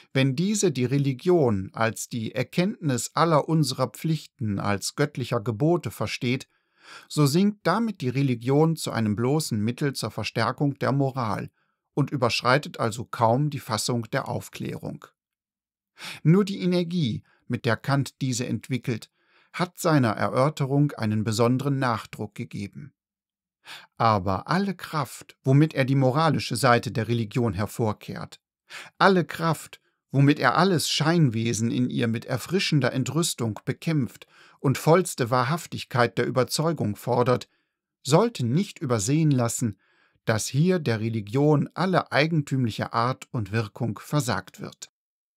Wenn diese die Religion als die Erkenntnis aller unserer Pflichten als göttlicher Gebote versteht, so sinkt damit die Religion zu einem bloßen Mittel zur Verstärkung der Moral und überschreitet also kaum die Fassung der Aufklärung. Nur die Energie, mit der Kant diese entwickelt, hat seiner Erörterung einen besonderen Nachdruck gegeben. Aber alle Kraft, womit er die moralische Seite der Religion hervorkehrt, alle Kraft, womit er alles Scheinwesen in ihr mit erfrischender Entrüstung bekämpft und vollste Wahrhaftigkeit der Überzeugung fordert, sollte nicht übersehen lassen, dass hier der Religion alle eigentümliche Art und Wirkung versagt wird.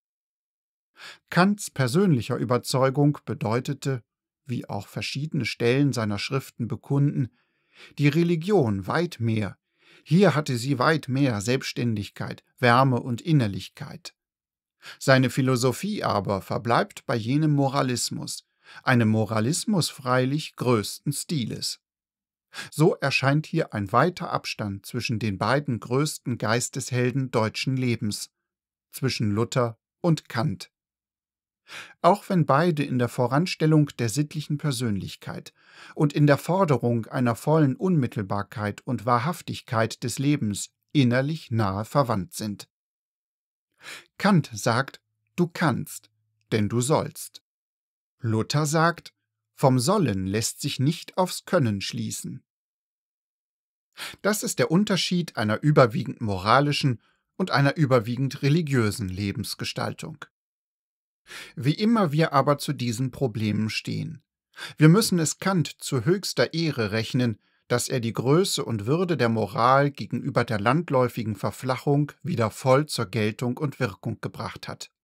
Kants persönlicher Überzeugung bedeutete, wie auch verschiedene Stellen seiner Schriften bekunden, die Religion weit mehr. Hier hatte sie weit mehr Selbstständigkeit, Wärme und Innerlichkeit. Seine Philosophie aber verbleibt bei jenem Moralismus, einem Moralismus freilich größten Stiles. So erscheint hier ein weiter Abstand zwischen den beiden größten Geisteshelden deutschen Lebens, zwischen Luther und Kant. Auch wenn beide in der Voranstellung der sittlichen Persönlichkeit und in der Forderung einer vollen Unmittelbarkeit und Wahrhaftigkeit des Lebens innerlich nahe verwandt sind. Kant sagt, du kannst, denn du sollst. Luther sagt, vom Sollen lässt sich nicht aufs Können schließen. Das ist der Unterschied einer überwiegend moralischen und einer überwiegend religiösen Lebensgestaltung. Wie immer wir aber zu diesen Problemen stehen. Wir müssen es Kant zu höchster Ehre rechnen, dass er die Größe und Würde der Moral gegenüber der landläufigen Verflachung wieder voll zur Geltung und Wirkung gebracht hat.